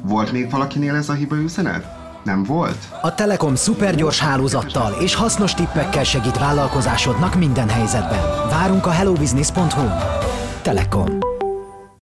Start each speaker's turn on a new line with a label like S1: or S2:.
S1: Volt még valakinél ez a hiba üzenet? Nem volt?
S2: A Telekom szupergyors hálózattal és hasznos tippekkel segít vállalkozásodnak minden helyzetben. Várunk a hellobusiness.hu. Telekom.